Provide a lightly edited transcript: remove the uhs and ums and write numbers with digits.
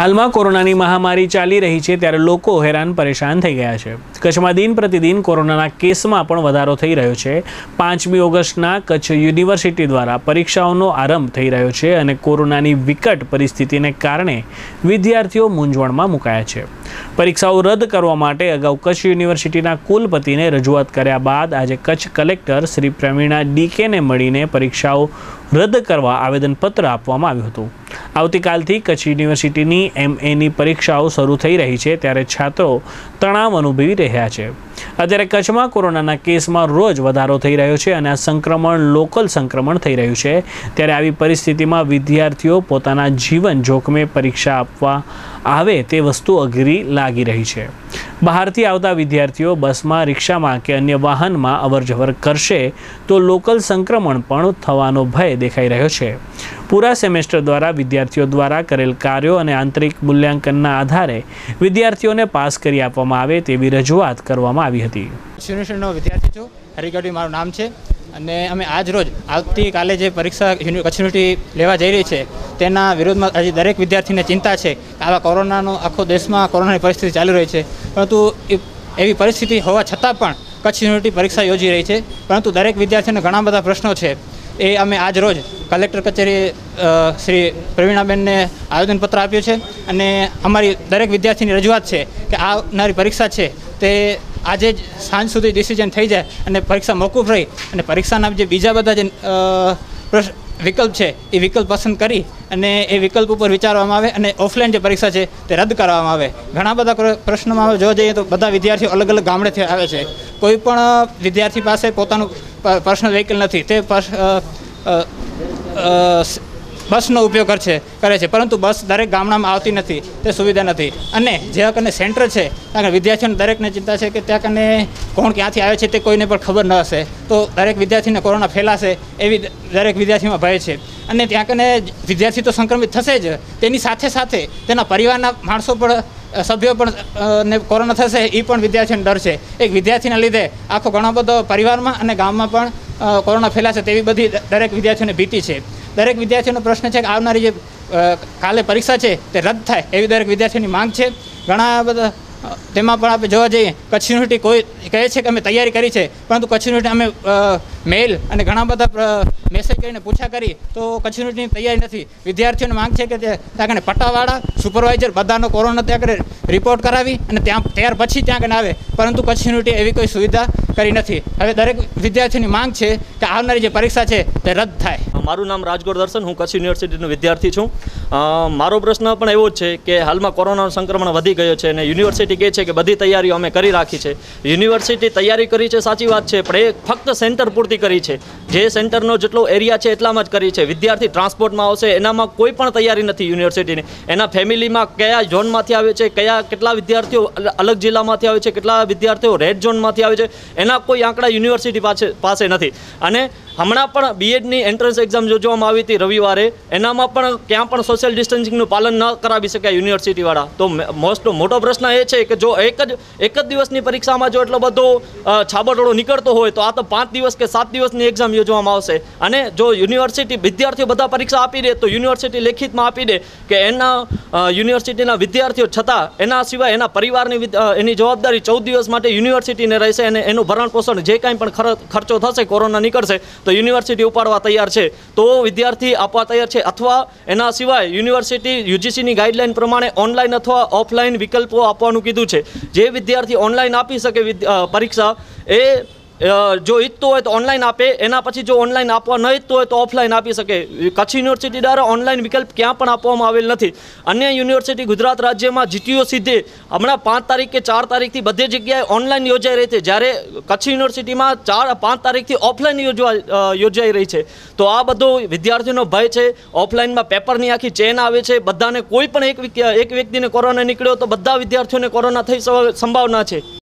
હાલમાં કોરોનાની મહામારી ચાલી રહી છે ત્યારે લોકો હેરાન પરેશાન થઈ ગયા છે। કચ્છમાં દિન પ્રતિદિન કોરોનાના કેસમાં પણ વધારો થઈ રહ્યો છે। 5મી ઓગસ્ટના કચ્છ યુનિવર્સિટી દ્વારા પરીક્ષાઓનો આરંભ થઈ રહ્યો છે અને કોરોનાની વિકટ પરિસ્થિતિને કારણે વિદ્યાર્થીઓ મૂંઝવણમાં મુકાયા છે। પરીક્ષાઓ રદ કરવા માટે અગાઉ કચ્છ યુનિવર્સિટીના કુલપતિને રજૂઆત કર્યા બાદ આજે કચ્છ કલેક્ટર શ્રી પ્રવીણા ડીકેને મળીને પરીક્ષાઓ રદ કરવા આવેદનપત્ર આપવામાં આવ્યું હતું। આવતીકાલથી કચ્છ યુનિવર્સિટીની MAની પરીક્ષાઓ શરૂ થઈ રહી છે ત્યારે છાત્રો તણાવ અનુભવી રહ્યા છે। અત્યારે કચ્છમાં કોરોનાના કેસમાં રોજ વધારો થઈ રહ્યો છે અને આ સંક્રમણ લોકલ સંક્રમણ થઈ રહ્યું છે ત્યારે આવી પરિસ્થિતિમાં વિદ્યાર્થીઓ પોતાના જીવન જોખમે પરીક્ષા આપવા આવે તે વસ્તુ અઘરી લાગી રહી છે। બહારથી આવતા વિદ્યાર્થીઓ બસમાં, રિક્ષામાં કે અન્ય વાહનમાં અવરજવર કરશે તો લોકલ સંક્રમણ પણ થવાનો ભય દેખાઈ રહ્યો છે। પૂરા સેમેસ્ટર દ્વારા વિદ્યાર્થીઓ દ્વારા કરેલ કાર્યો અને આંતરિક મૂલ્યાંકનના આધારે વિદ્યાર્થીઓને પાસ કરી આપવામાં આવે તેવી રજૂઆત કરવામાં આવી હતી। યુનિવર્સિટીનો વિદ્યાર્થી છું, હરિગઢવી મારું નામ છે અને અમે આજ રોજ આવતીકાલે જે પરીક્ષા કચ્છ યુનિવર્સિટી લેવા જઈ રહી છે તેના વિરોધમાં આજે દરેક વિદ્યાર્થીને ચિંતા છે કે આવા કોરોનાનો આખો દેશમાં કોરોનાની પરિસ્થિતિ ચાલી રહી છે, પરંતુ એવી પરિસ્થિતિ હોવા છતાં પણ કચ્છ યુનિવર્સિટી પરીક્ષા યોજી રહી છે, પરંતુ દરેક વિદ્યાર્થીઓને ઘણા બધા પ્રશ્નો છે। એ અમે આજ રોજ કલેક્ટર કચેરી શ્રી પ્રવીણાબેનને આવેદનપત્ર આપ્યું છે અને અમારી દરેક વિદ્યાર્થીની રજૂઆત છે કે આવનારી પરીક્ષા છે તે આજે જ સાંજ સુધી ડિસિઝન થઈ જાય અને પરીક્ષા મોકૂફ રહી અને પરીક્ષાના જે બીજા બધા જે વિકલ્પ છે એ વિકલ્પ પસંદ કરી અને એ વિકલ્પ ઉપર વિચારવામાં આવે અને ઓફલાઈન જે પરીક્ષા છે તે રદ કરવામાં આવે। ઘણા બધા પ્રશ્નોમાં જોવા જઈએ તો બધા વિદ્યાર્થીઓ અલગ અલગ ગામડેથી આવે છે, કોઈ પણ વિદ્યાર્થી પાસે પોતાનું પર્સનલ વ્હીકલ નથી, તે બસનો ઉપયોગ કરે છે, પરંતુ બસ દરેક ગામડામાં આવતી નથી, તે સુવિધા નથી અને જ્યાં કને સેન્ટર છે ત્યાં વિદ્યાર્થીઓને દરેકને ચિંતા છે કે ત્યાં કને કોણ ક્યાંથી આવે છે તે કોઈને પણ ખબર ન હશે તો દરેક વિદ્યાર્થીને કોરોના ફેલાશે એવી દરેક વિદ્યાર્થીમાં ભય છે અને ત્યાં કને વિદ્યાર્થી તો સંક્રમિત થશે જ, તેની સાથે સાથે તેના પરિવારના માણસો પણ સભ્યો પણ ને કોરોના થશે એ પણ વિદ્યાર્થીઓને ડર છે। એક વિદ્યાર્થીના લીધે આખો ઘણો બધો પરિવારમાં અને ગામમાં પણ કોરોના ફેલાશે તેવી બધી દરેક વિદ્યાર્થીઓને ભીતિ છે। દરેક વિદ્યાર્થીઓનો પ્રશ્ન છે કે આવનારી જે કાલે પરીક્ષા છે તે રદ થાય એવી દરેક વિદ્યાર્થીઓની માંગ છે। ઘણા બધા તેમાં પણ આપણે જોવા જઈએ કચ્છ યુનિવર્સિટી કોઈ કહે છે કે અમે તૈયારી કરી છે, પરંતુ કચ્છ યુનિવર્સિટી અમે મેલ અને ઘણા બધા મેસેજ કરીને પૂછા કરી તો કચ્છ યુનિવર્સિટીની તૈયારી નથી। વિદ્યાર્થીઓની માંગ છે કે ત્યાં કને પટ્ટાવાળા સુપરવાઇઝર બધાનો કોરોના ત્યાં કને રિપોર્ટ કરાવી અને ત્યાર પછી ત્યાં કને આવે, પરંતુ કચ્છ યુનિવર્સિટી એવી કોઈ સુવિધા કરી નથી। હવે દરેક વિદ્યાર્થીની માંગ છે કે આવનારી જે પરીક્ષા છે તે રદ થાય। મારું નામ રાજગોર દર્શન, હું કચ્છ યુનિવર્સિટીનો વિદ્યાર્થી છું। મારો પ્રશ્ન પણ એવો જ છે કે હાલમાં કોરોનાનું સંક્રમણ વધી ગયો છે અને યુનિવર્સિટી કહે છે કે બધી તૈયારીઓ અમે કરી રાખી છે। યુનિવર્સિટી તૈયારી કરી છે સાચી વાત છે, પણ એ ફક્ત સેન્ટર પૂરતી કરી છે, જે સેન્ટરનો જેટલો એરિયા છે એટલામાં જ કરી છે। વિદ્યાર્થી ટ્રાન્સપોર્ટમાં આવશે એનામાં કોઈ પણ તૈયારી નથી યુનિવર્સિટીની। એના ફેમિલીમાં કયા ઝોનમાંથી આવે છે, કેટલા વિદ્યાર્થીઓ અલગ જિલ્લામાંથી આવે છે, કેટલા વિદ્યાર્થીઓ રેડ ઝોનમાંથી આવે છે, એના કોઈ આંકડા યુનિવર્સિટી પાસે નથી। અને હમણાં પણ BEdની એન્ટ્રન્સ એક્ઝામ યોજવામાં આવી હતી રવિવારે, એનામાં પણ ક્યાં પણ સોશિયલ ડિસ્ટન્સિંગનું પાલન ન કરાવી શક્યા યુનિવર્સિટીવાળા। તો મોટો પ્રશ્ન એ છે કે જો એક જ દિવસની પરીક્ષામાં જો એટલો બધો છાબરડોળો નીકળતો હોય તો આ તો 5 દિવસ કે 7 દિવસની એક્ઝામ યોજવામાં આવશે અને જો યુનિવર્સિટી વિદ્યાર્થીઓ બધા પરીક્ષા આપી દે તો યુનિવર્સિટી લેખિતમાં આપી દે કે એના યુનિવર્સિટીના વિદ્યાર્થીઓ છતાં એના સિવાય એના પરિવારની એની જવાબદારી 14 દિવસ માટે યુનિવર્સિટીને રહેશે અને એનું ભરણ પોષણ જે કાંઈ પણ ખર્ચો થશે કોરોના નીકળશે તો યુનિવર્સિટી ઉપાડવા તૈયાર છે, તો વિદ્યાર્થી આપવા તૈયાર છે, અથવા એના સિવાય યુનિવર્સિટી UGCની ગાઈડલાઈન પ્રમાણે ઓનલાઈન અથવા ઓફલાઈન વિકલ્પો આપવાનું કીધું છે। જે વિદ્યાર્થી ઓનલાઈન આપી શકે પરીક્ષા એ જો ઈચ્છતો હોય તો ઓનલાઈન આપે, એના પછી જો ઓનલાઈન આપવા ન ઈચ્છતો હોય તો ઓફલાઈન આપી શકે। કચ્છ યુનિવર્સિટી દ્વારા ઓનલાઈન વિકલ્પ ક્યાં પણ આપવામાં આવેલ નથી। અન્ય યુનિવર્સિટી ગુજરાત રાજ્યમાં GTO સીધે હમણાં 5 તારીખ કે 4 તારીખથી બધી જગ્યાએ ઓનલાઈન યોજાઈ રહી છે, જ્યારે કચ્છ યુનિવર્સિટીમાં 5 તારીખથી ઓફલાઈન યોજાઈ રહી છે। તો આ બધો વિદ્યાર્થીઓનો ભય છે। ઓફલાઈનમાં પેપરની આખી ચેન આવે છે, બધાને કોઈ પણ એક વ્યક્તિને કોરોના નીકળ્યો તો બધા વિદ્યાર્થીઓને કોરોના થઈ સંભાવના છે।